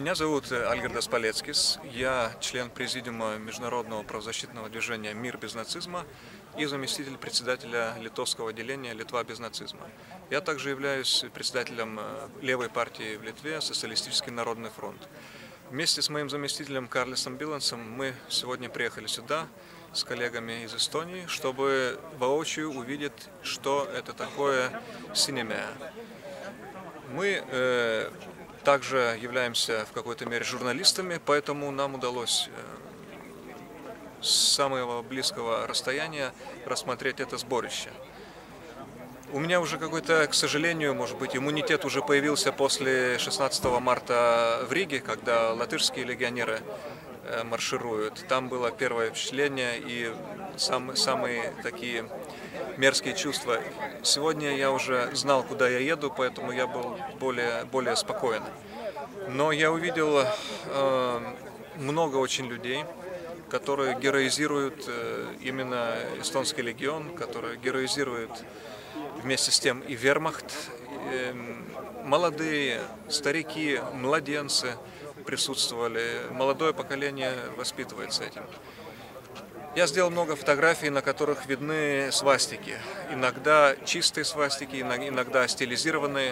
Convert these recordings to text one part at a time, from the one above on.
Меня зовут Альгирдас Палецкис, я член президиума международного правозащитного движения «Мир без нацизма» и заместитель председателя литовского отделения «Литва без нацизма». Я также являюсь председателем левой партии в Литве «Социалистический народный фронт». Вместе с моим заместителем Карлисом Билансом мы сегодня приехали сюда с коллегами из Эстонии, чтобы воочию увидеть, что это такое синемия. Мы также являемся в какой-то мере журналистами, поэтому нам удалось с самого близкого расстояния рассмотреть это сборище. У меня уже какой-то, к сожалению, может быть, иммунитет уже появился после 16 марта в Риге, когда латышские легионеры маршируют. Там было первое впечатление и самые такие мерзкие чувства. Сегодня я уже знал, куда я еду, поэтому я был более спокоен. Но я увидел много очень людей, которые героизируют именно эстонский легион, которые героизируют вместе с тем и вермахт. Молодые, старики, младенцы присутствовали, молодое поколение воспитывается этим. Я сделал много фотографий, на которых видны свастики. Иногда чистые свастики, иногда стилизированные,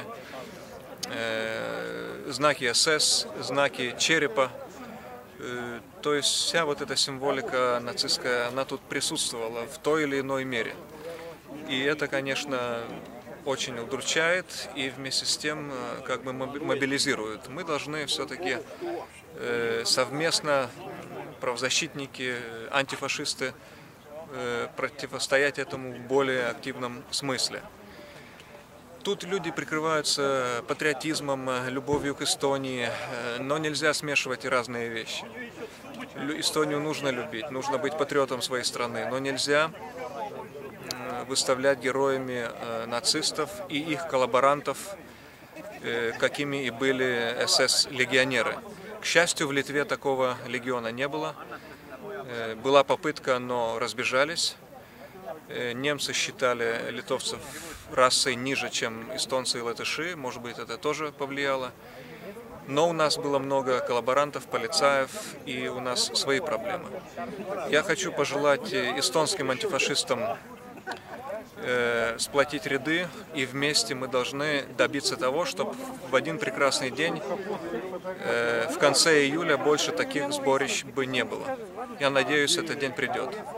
знаки СС, знаки черепа. То есть вся вот эта символика нацистская, она тут присутствовала в той или иной мере. И это, конечно, очень удручает и вместе с тем как бы мобилизирует. Мы должны все-таки совместно, правозащитники, антифашисты, противостоять этому в более активном смысле. Тут люди прикрываются патриотизмом, любовью к Эстонии, но нельзя смешивать разные вещи. Эстонию нужно любить, нужно быть патриотом своей страны, но нельзя выставлять героями нацистов и их коллаборантов, какими и были СС-легионеры. К счастью, в Литве такого легиона не было. Была попытка, но разбежались. Немцы считали литовцев расой ниже, чем эстонцы и латыши. Может быть, это тоже повлияло. Но у нас было много коллаборантов, полицаев, и у нас свои проблемы. Я хочу пожелать эстонским антифашистам сплотить ряды, и вместе мы должны добиться того, чтобы в один прекрасный день, в конце июля, больше таких сборищ бы не было. Я надеюсь, этот день придет.